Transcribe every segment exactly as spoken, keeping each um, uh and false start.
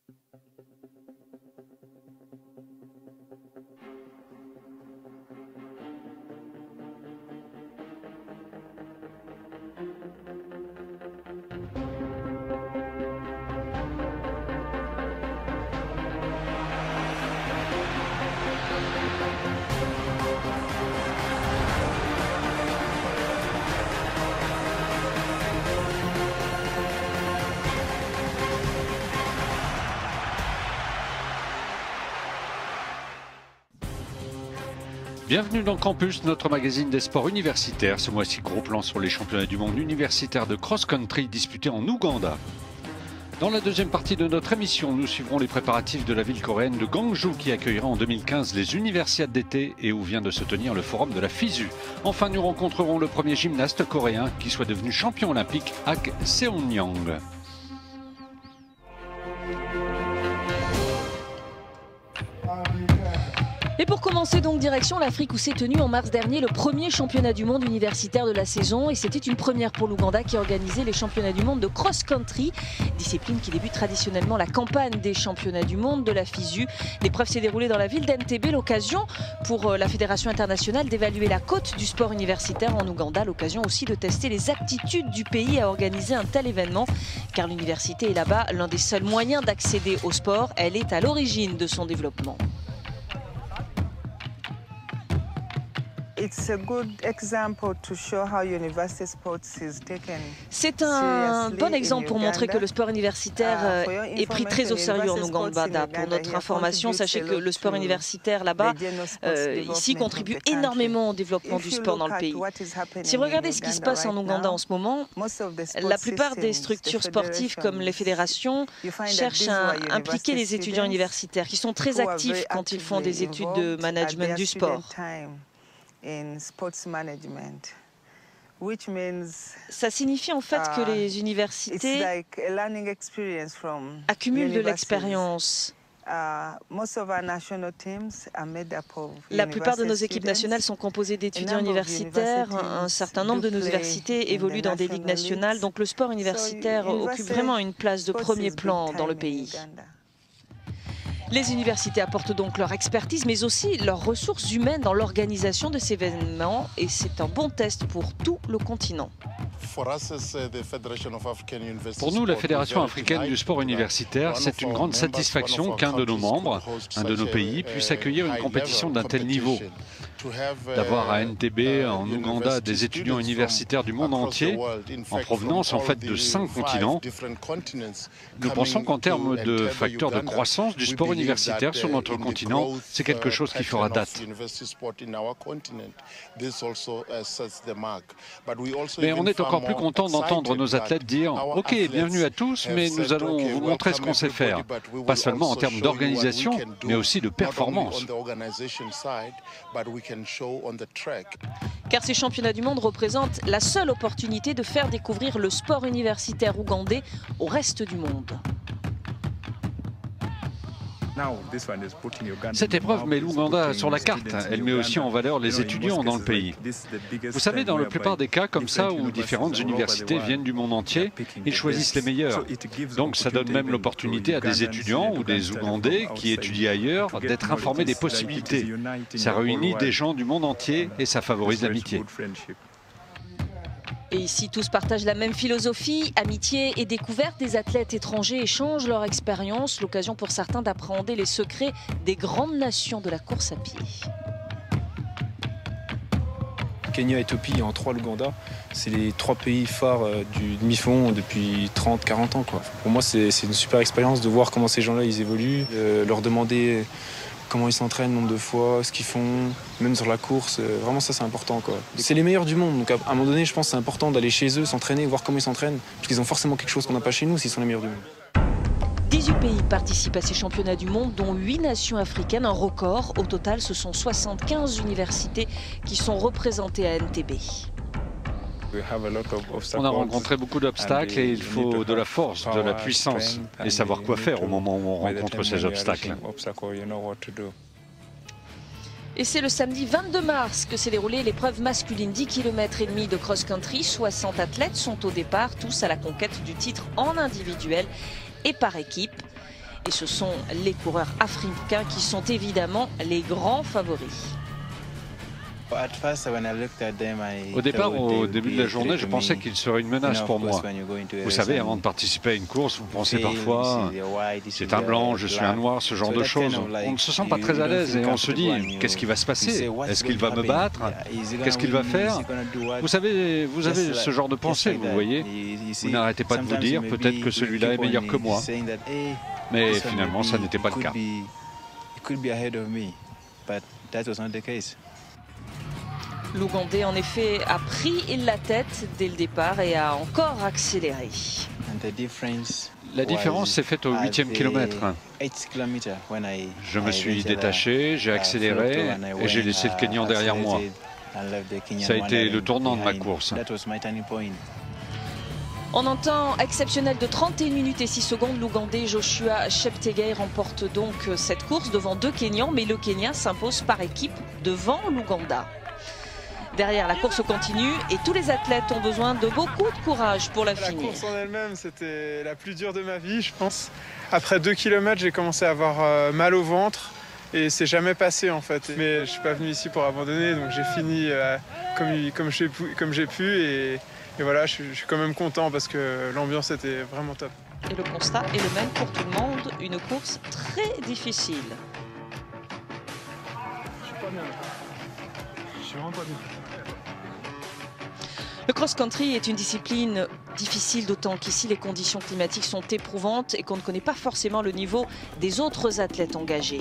Bienvenue dans Campus, notre magazine des sports universitaires. Ce mois-ci, gros plan sur les championnats du monde universitaires de cross-country disputés en Ouganda. Dans la deuxième partie de notre émission, nous suivrons les préparatifs de la ville coréenne de Gwangju qui accueillera en deux mille quinze les Universiades d'été et où vient de se tenir le forum de la FISU. Enfin, nous rencontrerons le premier gymnaste coréen qui soit devenu champion olympique, Ak Seon-young. Et pour commencer donc direction l'Afrique où s'est tenu en mars dernier le premier championnat du monde universitaire de la saison. Et c'était une première pour l'Ouganda qui organisait les championnats du monde de cross-country, discipline qui débute traditionnellement la campagne des championnats du monde de la FISU. L'épreuve s'est déroulée dans la ville d'Entebbe, l'occasion pour la Fédération internationale d'évaluer la cote du sport universitaire en Ouganda, l'occasion aussi de tester les aptitudes du pays à organiser un tel événement, car l'université est là-bas l'un des seuls moyens d'accéder au sport. Elle est à l'origine de son développement. C'est un bon exemple pour montrer que le sport universitaire est pris très au sérieux en Ouganda. Pour notre information, sachez que le sport universitaire là-bas, euh, ici, contribue énormément au développement du sport dans le pays. Si vous regardez ce qui se passe en Ouganda en ce moment, la plupart des structures sportives comme les fédérations cherchent à impliquer les étudiants universitaires qui sont très actifs quand ils font des études de management du sport. Ça signifie en fait que les universités accumulent de l'expérience. La plupart de nos équipes nationales sont composées d'étudiants universitaires. Un certain nombre de nos universités évoluent dans des ligues nationales. Donc le sport universitaire occupe vraiment une place de premier plan dans le pays. Les universités apportent donc leur expertise, mais aussi leurs ressources humaines dans l'organisation de ces événements. Et c'est un bon test pour tout le continent. Pour nous, la Fédération africaine du sport universitaire, c'est une grande satisfaction qu'un de nos membres, un de nos pays, puisse accueillir une compétition d'un tel niveau. D'avoir à Entebbe, en Ouganda, des étudiants universitaires du monde entier, en provenance en fait de cinq continents. Nous pensons qu'en termes de facteurs de croissance du sport universitaire sur notre continent, c'est quelque chose qui fera date. Mais on est encore plus content d'entendre nos athlètes dire « Ok, bienvenue à tous, mais nous allons vous montrer ce qu'on sait faire ». Pas seulement en termes d'organisation, mais aussi de performance. Car ces championnats du monde représentent la seule opportunité de faire découvrir le sport universitaire ougandais au reste du monde. Cette épreuve met l'Ouganda sur la carte. Elle met aussi en valeur les étudiants dans le pays. Vous savez, dans la plupart des cas comme ça, où différentes universités viennent du monde entier, ils choisissent les meilleurs. Donc ça donne même l'opportunité à des étudiants ou des Ougandais qui étudient ailleurs d'être informés des possibilités. Ça réunit des gens du monde entier et ça favorise l'amitié. Et ici, tous partagent la même philosophie, amitié et découverte. Des athlètes étrangers échangent leur expérience, l'occasion pour certains d'appréhender les secrets des grandes nations de la course à pied. Kenya, Éthiopie et en trois l'Ouganda, c'est les trois pays phares du demi-fond depuis trente à quarante ans, quoi. Pour moi, c'est une super expérience de voir comment ces gens-là ils évoluent, euh, leur demander comment ils s'entraînent, nombre de fois, ce qu'ils font, même sur la course. Vraiment, ça, c'est important, quoi. C'est les meilleurs du monde. Donc, à un moment donné, je pense que c'est important d'aller chez eux, s'entraîner, voir comment ils s'entraînent. Parce qu'ils ont forcément quelque chose qu'on n'a pas chez nous s'ils sont les meilleurs du monde. dix-huit pays participent à ces championnats du monde, dont huit nations africaines, un record. Au total, ce sont soixante-quinze universités qui sont représentées à Entebbe. On a rencontré beaucoup d'obstacles et il faut de la force, de la puissance et savoir quoi faire au moment où on rencontre ces obstacles. Et c'est le samedi vingt-deux mars que s'est déroulée l'épreuve masculine dix kilomètres et demi de cross-country. soixante athlètes sont au départ, tous à la conquête du titre en individuel et par équipe. Et ce sont les coureurs africains qui sont évidemment les grands favoris. Au départ, au début de la journée, je pensais qu'il serait une menace pour moi. Vous savez, avant de participer à une course, vous pensez parfois « c'est un blanc, je suis un noir », ce genre de choses. On ne se sent pas très à l'aise et on se dit « qu'est-ce qui va se passer? Est-ce qu'il va me battre? Qu'est-ce qu'il va faire ?» Vous savez, vous avez ce genre de pensée, vous voyez. Vous n'arrêtez pas de vous dire « peut-être que celui-là est meilleur que moi ». Mais finalement, ça n'était pas le cas. L'Ougandais, en effet, a pris la tête dès le départ et a encore accéléré. La différence s'est faite au huitième kilomètre. Je me suis détaché, j'ai accéléré et j'ai laissé le Kenyan derrière moi. Ça a été le tournant de ma course. En un temps exceptionnel de trente et une minutes et six secondes, l'Ougandais Joshua Cheptegei remporte donc cette course devant deux Kenyans, mais le Kenya s'impose par équipe devant l'Ouganda. Derrière, la course continue et tous les athlètes ont besoin de beaucoup de courage pour la finir. La course en elle-même, c'était la plus dure de ma vie, je pense. Après deux kilomètres, j'ai commencé à avoir mal au ventre et c'est jamais passé en fait. Mais je suis pas venu ici pour abandonner, donc j'ai fini euh, comme, comme j'ai pu, comme j'ai pu et, et voilà, je, je suis quand même content parce que l'ambiance était vraiment top. Et le constat est le même pour tout le monde, une course très difficile. Je suis pas bien. Je suis vraiment pas bien. Le cross-country est une discipline difficile, d'autant qu'ici les conditions climatiques sont éprouvantes et qu'on ne connaît pas forcément le niveau des autres athlètes engagés.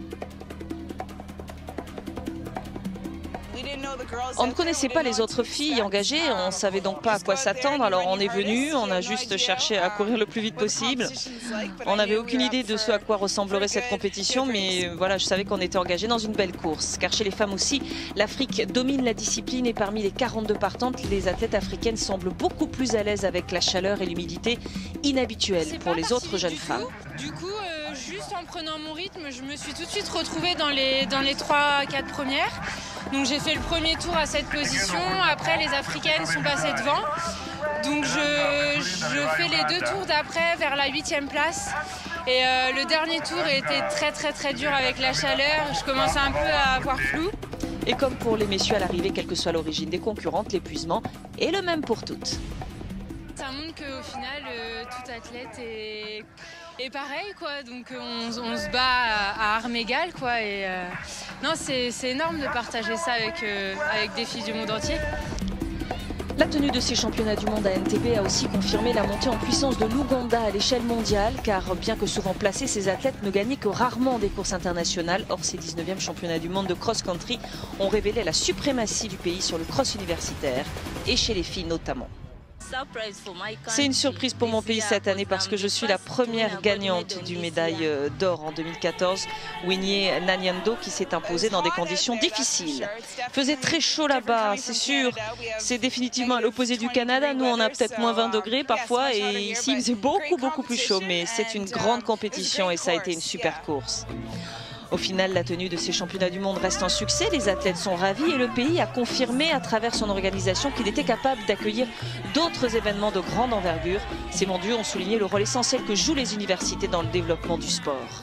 On ne connaissait pas les autres filles engagées, on ne savait donc pas à quoi s'attendre, alors on est venu, on a juste cherché à courir le plus vite possible. On n'avait aucune idée de ce à quoi ressemblerait cette compétition, mais voilà, je savais qu'on était engagé dans une belle course. Car chez les femmes aussi, l'Afrique domine la discipline et parmi les quarante-deux partantes, les athlètes africaines semblent beaucoup plus à l'aise avec la chaleur et l'humidité inhabituelles pour les autres jeunes femmes. Du coup, euh, juste en prenant mon rythme, je me suis tout de suite retrouvée dans les, dans les trois quatre premières. Donc j'ai fait le premier tour à cette position, après les Africaines sont passées devant. Donc je, je fais les deux tours d'après vers la huitième place. Et euh, le dernier tour était très très très dur avec la chaleur, je commençais un peu à avoir flou. Et comme pour les messieurs à l'arrivée, quelle que soit l'origine des concurrentes, l'épuisement est le même pour toutes. Ça montre qu'au final, euh, tout athlète est, est pareil, quoi. Donc on, on se bat à, à armes égales, quoi. Et euh, non, c'est énorme de partager ça avec, euh, avec des filles du monde entier. La tenue de ces championnats du monde à N T B a aussi confirmé la montée en puissance de l'Ouganda à l'échelle mondiale, car bien que souvent placés, ces athlètes ne gagnaient que rarement des courses internationales. Or, ces dix-neuvièmes championnats du monde de cross-country ont révélé la suprématie du pays sur le cross universitaire, et chez les filles notamment. C'est une surprise pour mon pays cette année parce que je suis la première gagnante du médaille d'or en deux mille quatorze, Winnie Nanyando, qui s'est imposée dans des conditions difficiles. Il faisait très chaud là-bas, c'est sûr. C'est définitivement à l'opposé du Canada. Nous, on a peut-être moins vingt degrés parfois et ici, il faisait beaucoup, beaucoup plus chaud. Mais c'est une grande compétition et ça a été une super course. Au final, la tenue de ces championnats du monde reste un succès, les athlètes sont ravis et le pays a confirmé à travers son organisation qu'il était capable d'accueillir d'autres événements de grande envergure. Ces mondiaux ont souligné le rôle essentiel que jouent les universités dans le développement du sport.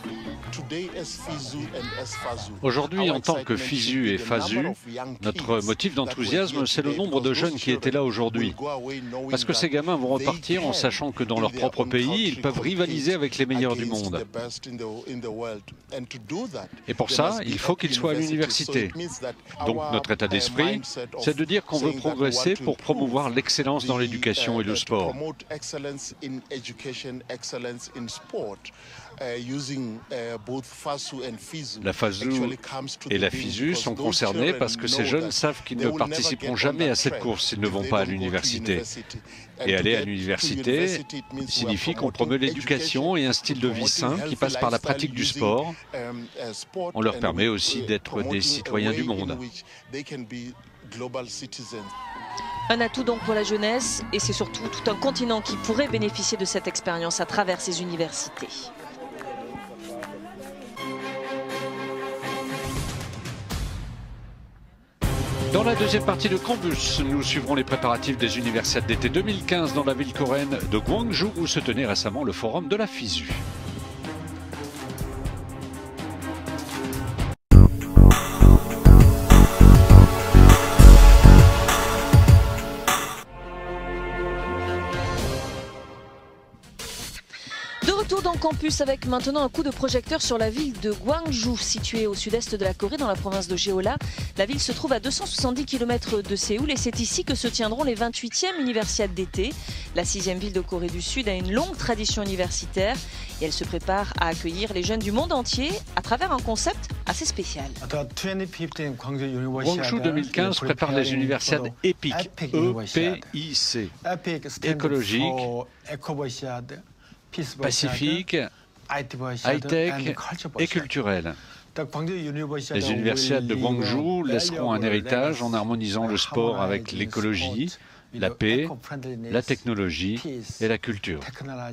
Aujourd'hui, en tant que FISU et FASU, notre motif d'enthousiasme, c'est le nombre de jeunes qui étaient là aujourd'hui. Parce que ces gamins vont repartir en sachant que dans leur propre pays, ils peuvent rivaliser avec les meilleurs du monde. Et pour ça, il faut qu'ils soient à l'université. Donc notre état d'esprit, c'est de dire qu'on veut progresser pour promouvoir l'excellence dans l'éducation et le sport. La FASU et la FISU sont concernés parce que ces jeunes savent qu'ils ne participeront jamais à cette course s'ils ne vont pas à l'université. Et aller à l'université signifie qu'on promeut l'éducation et un style de vie sain qui passe par la pratique du sport. On leur permet aussi d'être des citoyens du monde. Un atout donc pour la jeunesse et c'est surtout tout un continent qui pourrait bénéficier de cette expérience à travers ces universités. Dans la deuxième partie de Campus, nous suivrons les préparatifs des Universiades d'été deux mille quinze dans la ville coréenne de Gwangju où se tenait récemment le forum de la FISU. Info dans Campus avec maintenant un coup de projecteur sur la ville de Gwangju, située au sud-est de la Corée, dans la province de Jeolla. La ville se trouve à deux cent soixante-dix kilomètres de Séoul et c'est ici que se tiendront les vingt-huitièmes Universiades d'été. La sixième ville de Corée du Sud a une longue tradition universitaire et elle se prépare à accueillir les jeunes du monde entier à travers un concept assez spécial. Gwangju deux mille quinze prépare les Universiades EPIC, E P I C, écologique, pacifique, high-tech et culturel. Les Universiades de Gwangju laisseront un héritage en harmonisant le sport avec l'écologie, la paix, la technologie et la culture.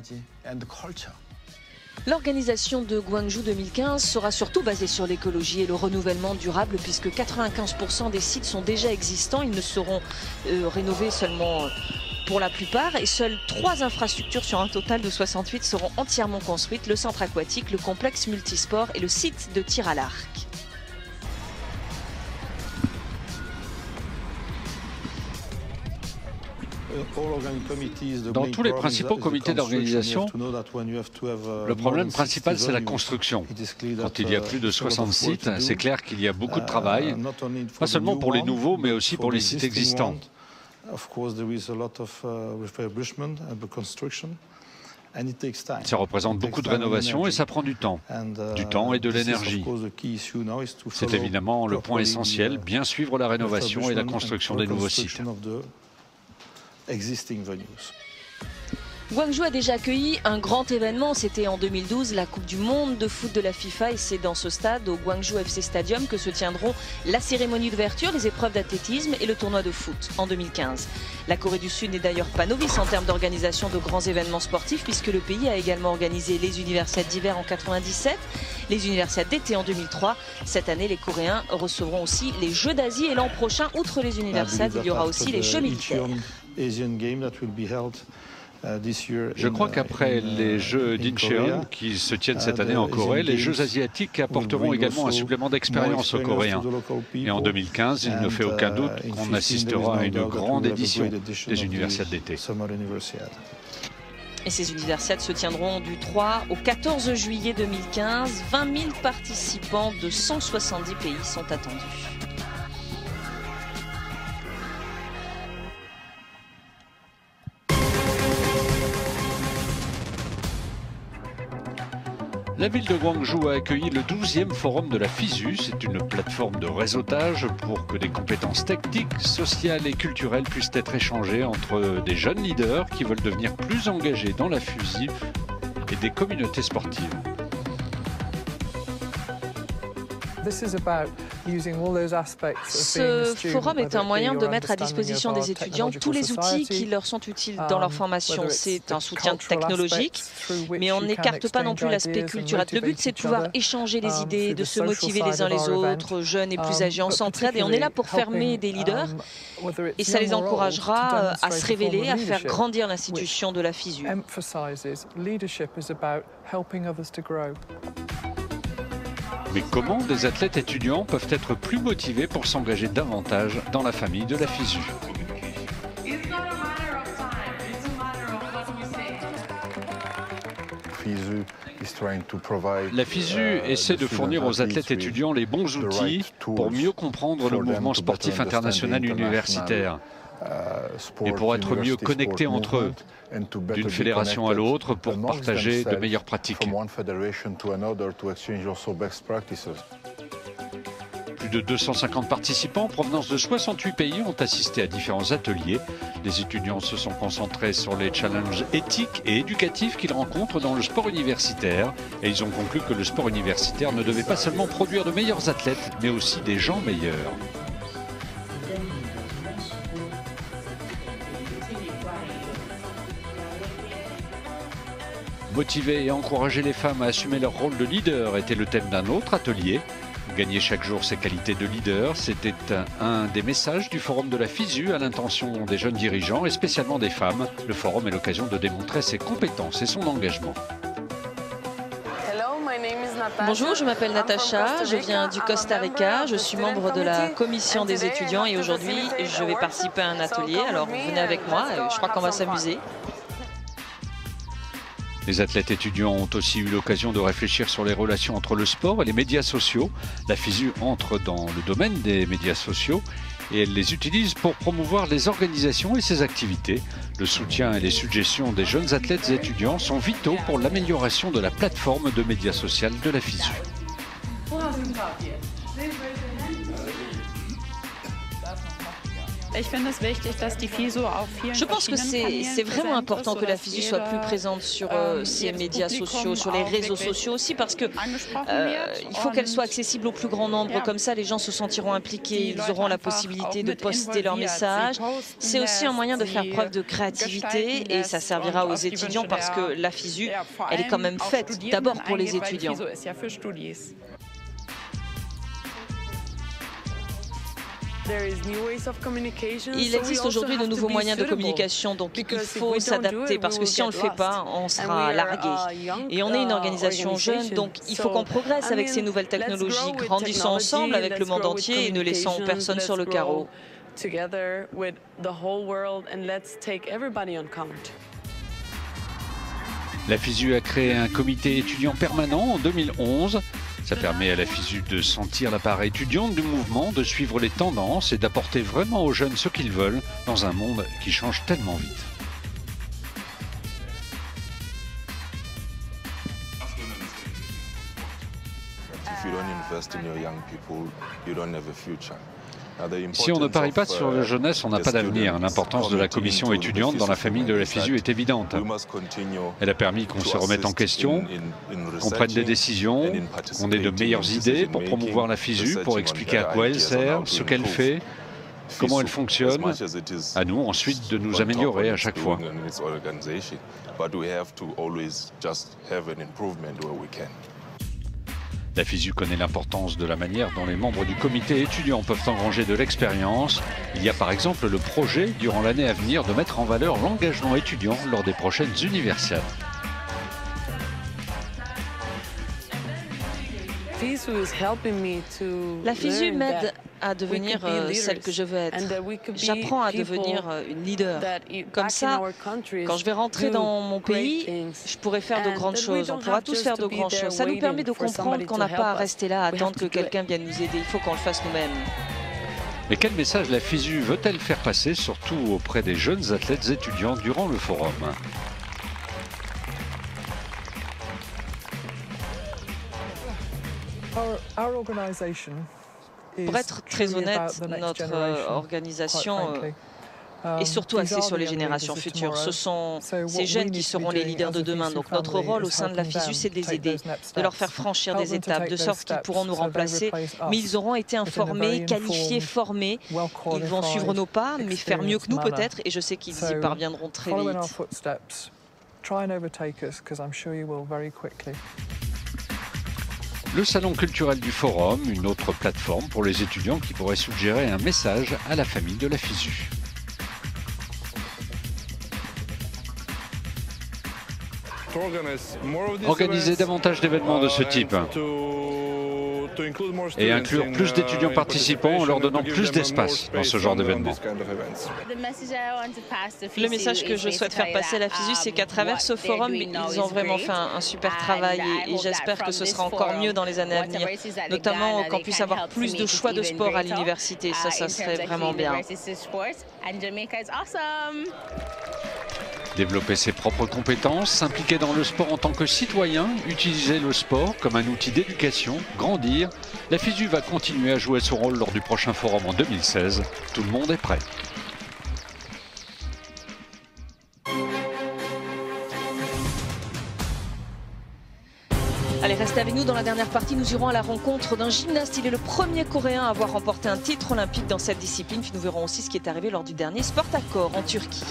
L'organisation de Gwangju deux mille quinze sera surtout basée sur l'écologie et le renouvellement durable puisque quatre-vingt-quinze pour cent des sites sont déjà existants. Ils ne seront euh, rénovés seulement pour la plupart et seules trois infrastructures sur un total de soixante-huit seront entièrement construites. Le centre aquatique, le complexe multisport et le site de tir à l'arc. Dans tous les principaux comités d'organisation, le problème principal, c'est la construction. Quand il y a plus de soixante sites, c'est clair qu'il y a beaucoup de travail, pas seulement pour les nouveaux, mais aussi pour les sites existants. Ça représente beaucoup de rénovations et ça prend du temps, du temps et de l'énergie. C'est évidemment le point essentiel, bien suivre la rénovation et la construction des nouveaux sites. Gwangju a déjà accueilli un grand événement, c'était en deux mille douze, la Coupe du Monde de foot de la FIFA et c'est dans ce stade, au Gwangju F C Stadium, que se tiendront la cérémonie d'ouverture, les épreuves d'athlétisme et le tournoi de foot en deux mille quinze. La Corée du Sud n'est d'ailleurs pas novice en termes d'organisation de grands événements sportifs puisque le pays a également organisé les Universiades d'hiver en quatre-vingt-dix-sept, les Universiades d'été en deux mille trois. Cette année, les Coréens recevront aussi les Jeux d'Asie et l'an prochain, outre les Universiades, il y aura aussi les Jeux militaires. Je crois qu'après les Jeux d'Incheon qui se tiennent cette année en Corée, les Jeux asiatiques apporteront également un supplément d'expérience aux Coréens. Et en deux mille quinze, il ne fait aucun doute qu'on assistera à une grande édition des Universiades d'été. Et ces Universiades se tiendront du trois au quatorze juillet deux mille quinze. vingt mille participants de cent soixante-dix pays sont attendus. La ville de Gwangju a accueilli le douzième forum de la FISU. C'est une plateforme de réseautage pour que des compétences techniques, sociales et culturelles puissent être échangées entre des jeunes leaders qui veulent devenir plus engagés dans la FUSI et des communautés sportives. Ce forum est un moyen de mettre à disposition des étudiants tous les outils qui leur sont utiles dans leur formation. C'est un soutien technologique, mais on n'écarte pas non plus l'aspect culturel. Le but, c'est de pouvoir échanger les idées, de se motiver les uns les autres, jeunes et plus âgés. On s'entraide et on est là pour former des leaders et ça les encouragera à se révéler, à faire grandir l'institution de la FISU. Mais comment des athlètes étudiants peuvent être plus motivés pour s'engager davantage dans la famille de la FISU? La FISU essaie de fournir aux athlètes étudiants les bons outils pour mieux comprendre le mouvement sportif international universitaire et pour être mieux connectés entre eux, d'une fédération à l'autre, pour partager de meilleures pratiques. Plus de deux cent cinquante participants en provenance de soixante-huit pays ont assisté à différents ateliers. Les étudiants se sont concentrés sur les challenges éthiques et éducatifs qu'ils rencontrent dans le sport universitaire. Et ils ont conclu que le sport universitaire ne devait pas seulement produire de meilleurs athlètes, mais aussi des gens meilleurs. Motiver et encourager les femmes à assumer leur rôle de leader était le thème d'un autre atelier. Gagner chaque jour ses qualités de leader, c'était un des messages du forum de la FISU à l'intention des jeunes dirigeants et spécialement des femmes. Le forum est l'occasion de démontrer ses compétences et son engagement. Bonjour, je m'appelle Natacha, je viens du Costa Rica, je suis membre de la commission des étudiants et aujourd'hui je vais participer à un atelier, alors venez avec moi, je crois qu'on va s'amuser. Les athlètes étudiants ont aussi eu l'occasion de réfléchir sur les relations entre le sport et les médias sociaux. La FISU entre dans le domaine des médias sociaux et elle les utilise pour promouvoir les organisations et ses activités. Le soutien et les suggestions des jeunes athlètes et étudiants sont vitaux pour l'amélioration de la plateforme de médias sociaux de la FISU. Je pense que c'est vraiment important que la FISU soit plus présente sur euh, ces médias sociaux, sur les réseaux sociaux aussi, parce que euh, il faut qu'elle soit accessible au plus grand nombre. Comme ça, les gens se sentiront impliqués, ils auront la possibilité de poster leurs messages. C'est aussi un moyen de faire preuve de créativité et ça servira aux étudiants parce que la FISU, elle est quand même faite d'abord pour les étudiants. Il existe aujourd'hui de nouveaux moyens de communication, donc il faut s'adapter parce que si on ne le fait pas, on sera largué. Et on est une organisation jeune, donc il faut qu'on progresse avec ces nouvelles technologies. Grandissons ensemble avec le monde entier et ne laissons personne sur le carreau. La FISU a créé un comité étudiant permanent en deux mille onze. Ça permet à la FISU de sentir la part étudiante du mouvement, de suivre les tendances et d'apporter vraiment aux jeunes ce qu'ils veulent dans un monde qui change tellement vite. Si on ne parie pas sur la jeunesse, on n'a pas d'avenir. L'importance de la commission étudiante dans la famille de la FISU est évidente. Elle a permis qu'on se remette en question, qu'on prenne des décisions, qu'on ait de meilleures idées pour promouvoir la FISU, pour expliquer à quoi elle sert, ce qu'elle fait, comment elle fonctionne. À nous ensuite de nous améliorer à chaque fois. La FISU connaît l'importance de la manière dont les membres du comité étudiant peuvent engranger de l'expérience. Il y a par exemple le projet, durant l'année à venir, de mettre en valeur l'engagement étudiant lors des prochaines universiades. La FISU m'aide à devenir euh, celle que je veux être. J'apprends à devenir euh, une leader. Comme ça, quand je vais rentrer dans mon pays, je pourrai faire de grandes choses. On pourra tous faire de grandes choses. Ça nous permet de comprendre qu'on n'a pas à rester là, à attendre que quelqu'un vienne nous aider. Il faut qu'on le fasse nous-mêmes. Et quel message la FISU veut-elle faire passer, surtout auprès des jeunes athlètes étudiants durant le forum ? Pour être très honnête, notre euh, organisation euh, est surtout axée sur les générations futures. Ce sont ces jeunes qui seront les leaders de demain. Donc notre rôle au sein de la FISU, c'est de les aider, de leur faire franchir des étapes, de sorte qu'ils pourront nous remplacer. Mais ils auront été informés, qualifiés, formés. Ils vont suivre nos pas, mais faire mieux que nous peut-être. Et je sais qu'ils y parviendront très vite. Le salon culturel du forum, une autre plateforme pour les étudiants qui pourrait suggérer un message à la famille de la FISU. Organiser davantage d'événements de ce type et inclure plus d'étudiants participants en leur donnant plus d'espace dans ce genre d'événements. Le message que je souhaite faire passer à la FISU, c'est qu'à travers ce forum, ils ont vraiment fait un, un super travail et, et j'espère que ce sera encore mieux dans les années à venir, notamment qu'on puisse avoir plus de choix de sport à l'université. Ça, ça serait vraiment bien. Développer ses propres compétences, s'impliquer dans le sport en tant que citoyen, utiliser le sport comme un outil d'éducation, grandir. La FISU va continuer à jouer son rôle lors du prochain forum en deux mille seize. Tout le monde est prêt. Allez, restez avec nous dans la dernière partie. Nous irons à la rencontre d'un gymnaste. Il est le premier Coréen à avoir remporté un titre olympique dans cette discipline. Puis nous verrons aussi ce qui est arrivé lors du dernier Sportacor en Turquie.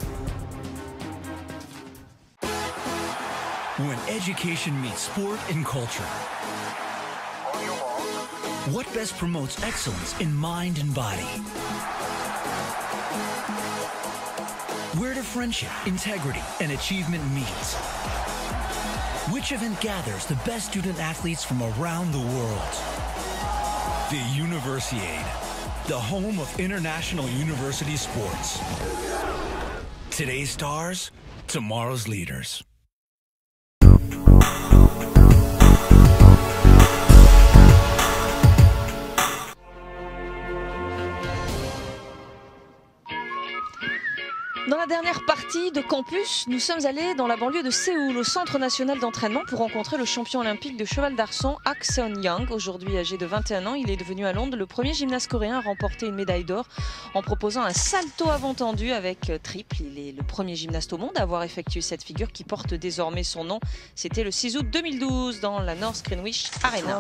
When education meets sport and culture. What best promotes excellence in mind and body? Where do friendship, integrity, and achievement meet? Which event gathers the best student athletes from around the world? The Universiade, the home of international university sports. Today's stars, tomorrow's leaders. la dernière partie de campus, nous sommes allés dans la banlieue de Séoul, au Centre national d'entraînement, pour rencontrer le champion olympique de cheval d'arçon, Ak Seon-young. Aujourd'hui âgé de vingt et un ans, il est devenu à Londres le premier gymnaste coréen à remporter une médaille d'or en proposant un salto avant tendu avec triple. Il est le premier gymnaste au monde à avoir effectué cette figure qui porte désormais son nom. C'était le six août deux mille douze dans la North Greenwich Arena.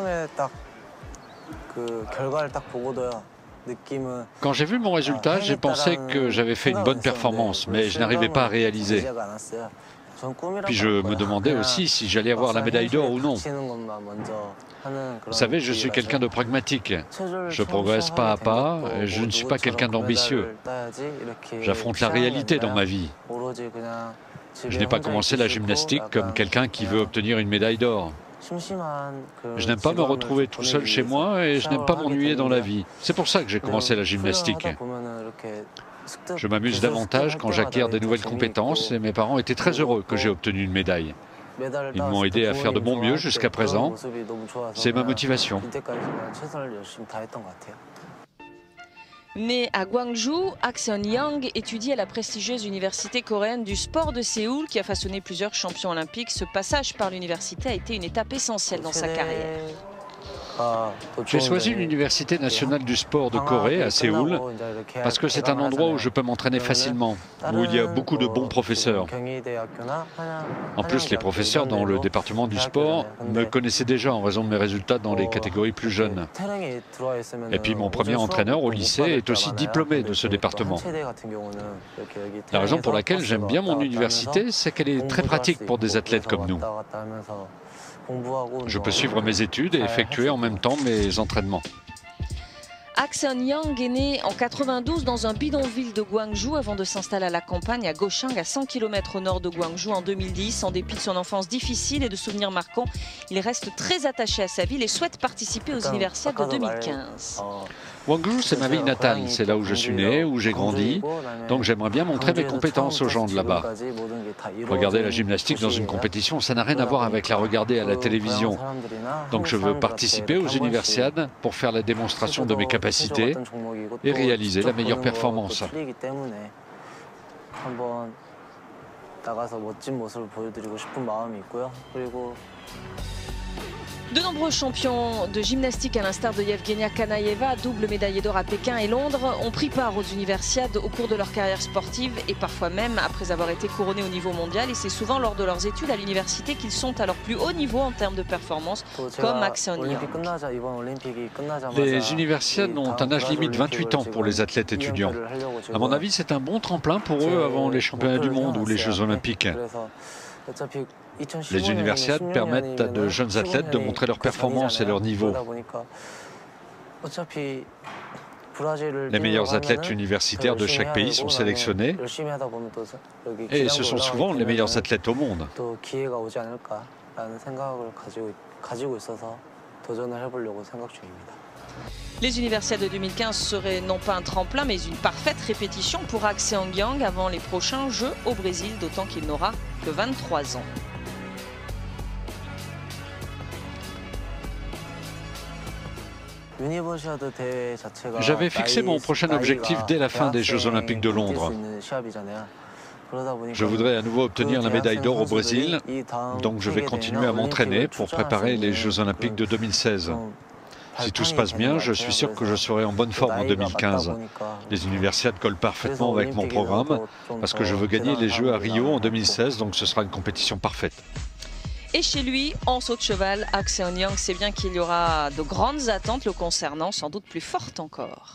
Quand j'ai vu mon résultat, j'ai pensé que j'avais fait une bonne performance, mais je n'arrivais pas à réaliser. Puis je me demandais aussi si j'allais avoir la médaille d'or ou non. Vous savez, je suis quelqu'un de pragmatique. Je progresse pas à pas, et je ne suis pas quelqu'un d'ambitieux. J'affronte la réalité dans ma vie. Je n'ai pas commencé la gymnastique comme quelqu'un qui veut obtenir une médaille d'or. Je n'aime pas me retrouver tout seul chez moi et je n'aime pas m'ennuyer dans la vie. C'est pour ça que j'ai commencé la gymnastique. Je m'amuse davantage quand j'acquiers des nouvelles compétences et mes parents étaient très heureux que j'ai obtenu une médaille. Ils m'ont aidé à faire de mon mieux jusqu'à présent. C'est ma motivation. Né à Gwangju, Ak Seon-young étudie à la prestigieuse université coréenne du sport de Séoul qui a façonné plusieurs champions olympiques. Ce passage par l'université a été une étape essentielle dans sa carrière. J'ai choisi l'Université nationale du sport de Corée à Séoul parce que c'est un endroit où je peux m'entraîner facilement, où il y a beaucoup de bons professeurs. En plus, les professeurs dans le département du sport me connaissaient déjà en raison de mes résultats dans les catégories plus jeunes. Et puis mon premier entraîneur au lycée est aussi diplômé de ce département. La raison pour laquelle j'aime bien mon université, c'est qu'elle est très pratique pour des athlètes comme nous. Je peux suivre mes études et effectuer en même temps mes entraînements. Ak Seon-young est né en quatre-vingt-douze dans un bidonville de Gwangju avant de s'installer à la campagne à Gochang, à cent kilomètres au nord de Gwangju en deux mille dix. En dépit de son enfance difficile et de souvenirs marquants, il reste très attaché à sa ville et souhaite participer aux Universiades de deux mille quinze. Gwangju, c'est ma ville natale, c'est là où je suis né, où j'ai grandi, donc j'aimerais bien montrer mes compétences aux gens de là-bas. Regarder la gymnastique dans une compétition, ça n'a rien à voir avec la regarder à la télévision. Donc je veux participer aux Universiades pour faire la démonstration de mes capacités et réaliser la meilleure performance. De nombreux champions de gymnastique, à l'instar de Yevgenia Kanaeva, double médaillée d'or à Pékin et Londres, ont pris part aux Universiades au cours de leur carrière sportive et parfois même après avoir été couronnés au niveau mondial. Et c'est souvent lors de leurs études à l'université qu'ils sont à leur plus haut niveau en termes de performance, comme Ak Seon-young. Les Universiades ont un âge limite de vingt-huit ans pour les athlètes étudiants. À mon avis, c'est un bon tremplin pour eux avant les championnats du monde ou les Jeux olympiques. Les Universiades permettent à de jeunes athlètes de montrer leur performance et leur niveau. Les meilleurs athlètes universitaires de chaque pays sont sélectionnés et ce sont souvent les meilleurs athlètes au monde. Les Universiades de deux mille quinze seraient non pas un tremplin mais une parfaite répétition pour Ak Seon-young avant les prochains Jeux au Brésil, d'autant qu'il n'aura que vingt-trois ans. J'avais fixé mon prochain objectif dès la fin des Jeux olympiques de Londres. Je voudrais à nouveau obtenir la médaille d'or au Brésil, donc je vais continuer à m'entraîner pour préparer les Jeux olympiques de deux mille seize. Si tout se passe bien, je suis sûr que je serai en bonne forme en deux mille quinze. Les Universiades collent parfaitement avec mon programme parce que je veux gagner les Jeux à Rio en deux mille seize, donc ce sera une compétition parfaite. Et chez lui, en saut de cheval, Ak Seon-young sait bien qu'il y aura de grandes attentes le concernant, sans doute plus fortes encore.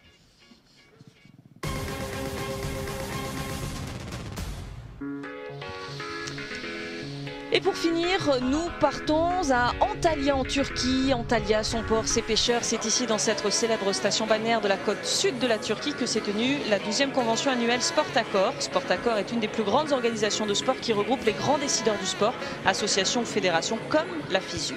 Et pour finir, nous partons à Antalya en Turquie. Antalya, son port, ses pêcheurs, c'est ici dans cette célèbre station balnéaire de la côte sud de la Turquie que s'est tenue la douzième convention annuelle Sportacor. Sportacor est une des plus grandes organisations de sport qui regroupe les grands décideurs du sport, associations ou fédérations comme la FISU.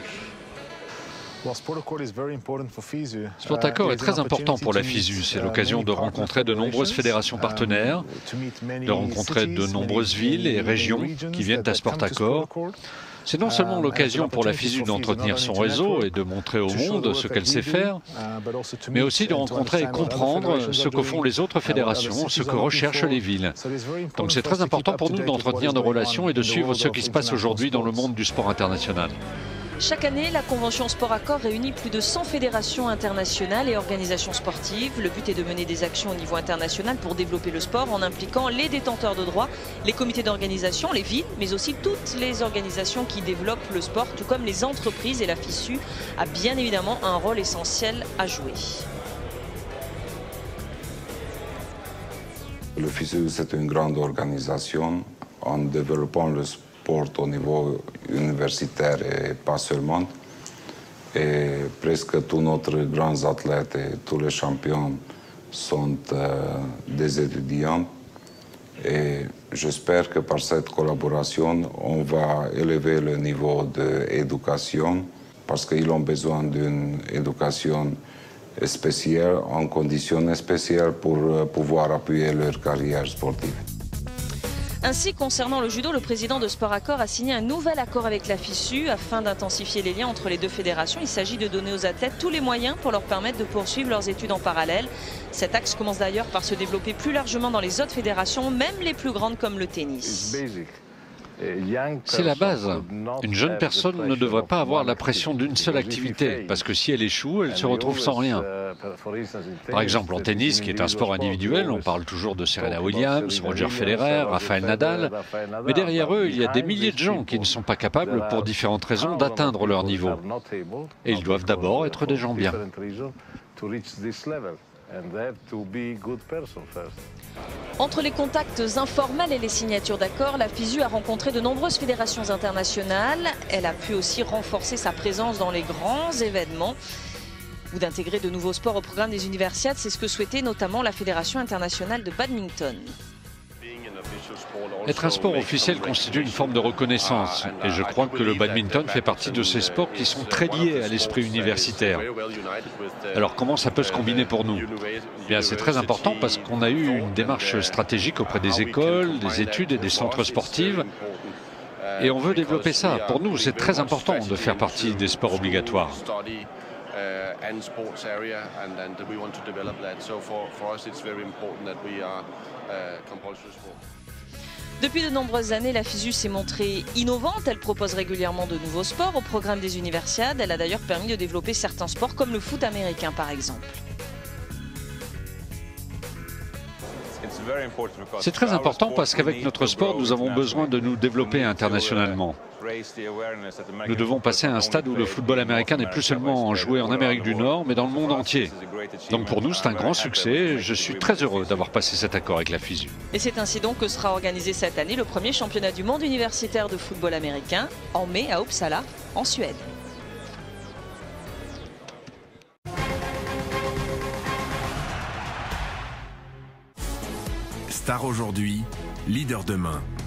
Sportacor est très important pour la FISU. C'est l'occasion de rencontrer de nombreuses fédérations partenaires, de rencontrer de nombreuses villes et régions qui viennent à Sportacor, C'est non seulement l'occasion pour la FISU d'entretenir son réseau et de montrer au monde ce qu'elle sait faire, mais aussi de rencontrer et comprendre ce que font les autres fédérations, ce que recherchent les villes. Donc c'est très important pour nous d'entretenir nos relations et de suivre ce qui se passe aujourd'hui dans le monde du sport international. Chaque année, la Convention Sport Accord réunit plus de cent fédérations internationales et organisations sportives. Le but est de mener des actions au niveau international pour développer le sport en impliquant les détenteurs de droits, les comités d'organisation, les villes, mais aussi toutes les organisations qui développent le sport, tout comme les entreprises. Et la FISU a bien évidemment un rôle essentiel à jouer. Le FISU, c'est une grande organisation en développant le sport au niveau universitaire et pas seulement. Et presque tous nos grands athlètes et tous les champions sont euh, des étudiants. Et j'espère que par cette collaboration, on va élever le niveau d'éducation parce qu'ils ont besoin d'une éducation spéciale, en conditions spéciales pour euh, pouvoir appuyer leur carrière sportive. Ainsi, concernant le judo, le président de Sport Accord a signé un nouvel accord avec la FISU afin d'intensifier les liens entre les deux fédérations. Il s'agit de donner aux athlètes tous les moyens pour leur permettre de poursuivre leurs études en parallèle. Cet axe commence d'ailleurs par se développer plus largement dans les autres fédérations, même les plus grandes comme le tennis. C'est la base. Une jeune personne ne devrait pas avoir la pression d'une seule activité, parce que si elle échoue, elle se retrouve sans rien. Par exemple, en tennis, qui est un sport individuel, on parle toujours de Serena Williams, Roger Federer, Rafael Nadal, mais derrière eux, il y a des milliers de gens qui ne sont pas capables, pour différentes raisons, d'atteindre leur niveau. Et ils doivent d'abord être des gens bien. Entre les contacts informels et les signatures d'accords, la FISU a rencontré de nombreuses fédérations internationales. Elle a pu aussi renforcer sa présence dans les grands événements ou d'intégrer de nouveaux sports au programme des universiades. C'est ce que souhaitait notamment la Fédération internationale de badminton. Être un sport officiel constitue une forme de reconnaissance. Et je crois que le badminton fait partie de ces sports qui sont très liés à l'esprit universitaire. Alors comment ça peut se combiner pour nous? Bien, c'est très important parce qu'on a eu une démarche stratégique auprès des écoles, des études et des centres sportifs. Et on veut développer ça. Pour nous, c'est très important de faire partie des sports obligatoires. Depuis de nombreuses années, la FISU s'est montrée innovante. Elle propose régulièrement de nouveaux sports au programme des universiades. Elle a d'ailleurs permis de développer certains sports comme le foot américain par exemple. C'est très important parce qu'avec notre sport, nous avons besoin de nous développer internationalement. Nous devons passer à un stade où le football américain n'est plus seulement joué en Amérique du Nord, mais dans le monde entier. Donc pour nous, c'est un grand succès. Je suis très heureux d'avoir passé cet accord avec la FISU. Et c'est ainsi donc que sera organisé cette année le premier championnat du monde universitaire de football américain, en mai à Uppsala, en Suède. Star aujourd'hui, leader demain.